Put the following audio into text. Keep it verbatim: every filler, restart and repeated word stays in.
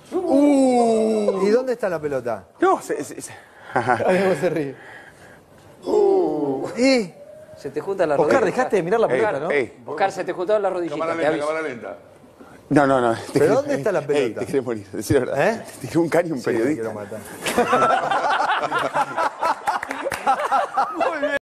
Uh. ¿Y dónde está la pelota? No, se... se, se... Ahí cómo se ríe. Uh. ¿Y? Se te juntan las Oscar, rodillas. dejaste de mirar la pelota, Ey, ¿no? ey. Oscar, se te juntaron las rodillitas. Cámara te lenta, aviso. cámara lenta. No, no, no. ¿Pero dónde está la Ey, pelota? te querés morir, decir la verdad. ¿Eh? Te tiró un caño un Sí, te periodista. quiero matar.